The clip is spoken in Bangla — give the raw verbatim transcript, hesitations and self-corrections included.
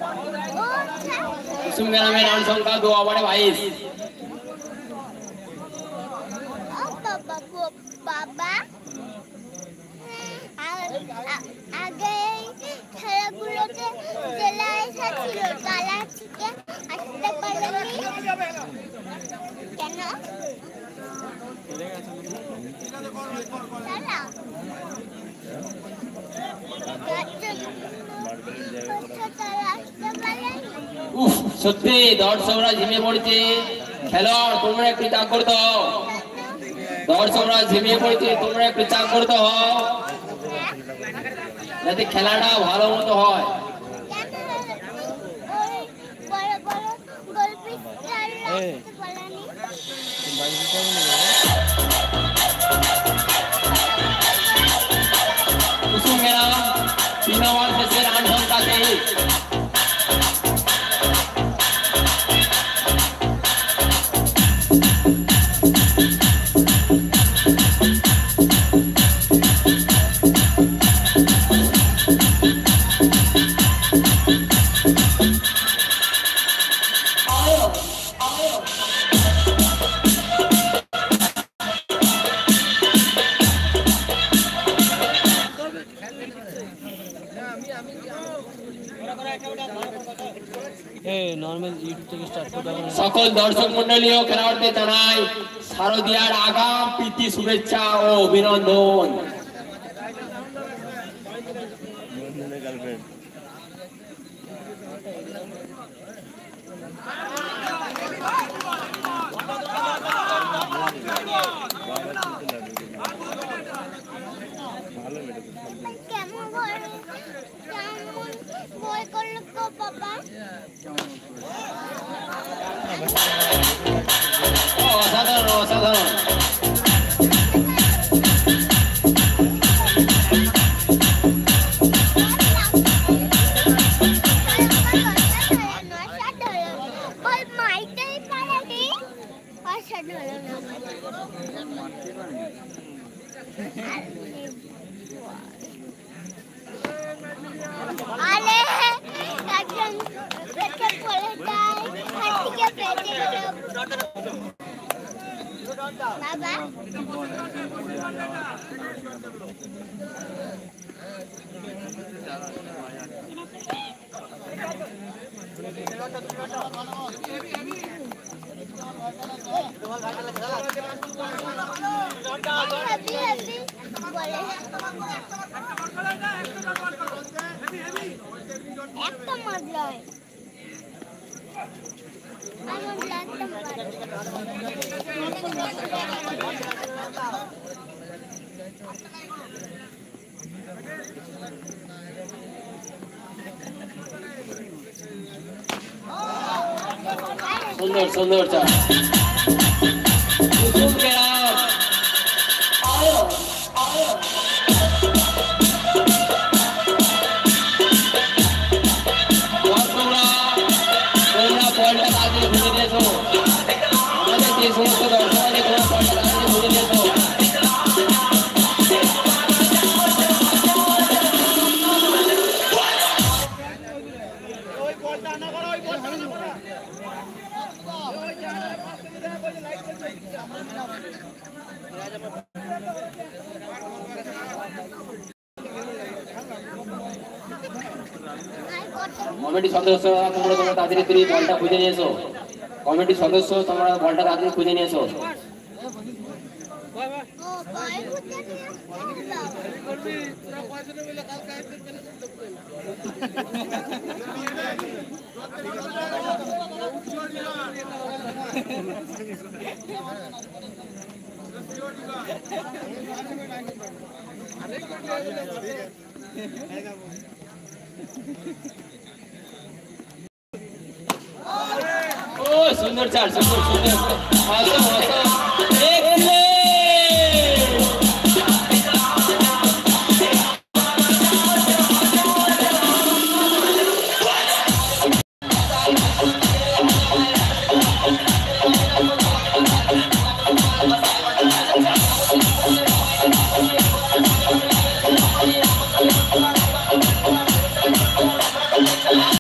कुसुम ग्रामे राउंड संख्या दो ओवर बाईस। बाबा आगे খেলাগুলোতে জেলা এসেছিল তালা থেকে আসতে পারেনি কেন উফ সত্যি দর্শকরা ঝিমিয়ে পড়ছে খেলোয়াড় তোমরা একটু চাপ করে দাও দর্শকরা ঝিমিয়ে পড়ছে তোমরা একটু চাপ করে দাও যাতে খেলাটা ভালো মতো হয় कुसुम ग्राम तीन ओवर से रान संख्या तेईस সকল দর্শক মন্ডলীয় খেলোয়াড়দের জানাই শারদিয়ার আগাম প্রীতি শুভেচ্ছা ও অভিনন্দন অসাধারণ অসাধারণ একটা মারলয় আমার লাগতে सुंदर सुंदर चा कुसुम ग्राम आयो आयो তোমরা তোমরা বলটা আগে ভুলে দিয়েছো আমাদের যে সমস্ত দর্শক আছে তোমরা বলটা আগে ভুলে দিয়েছো ওই বলটা না করো ওই বলটা না করো কমিটি সদস্য তোমরা তোমরা তাড়াতাড়ি বলটা খুঁজে নিয়ে এসো কমিটি সদস্য তোমরা বলটা তাড়াতাড়ি খুঁজে নিয়ে এসো सुंदर चार सुंदर सुंदर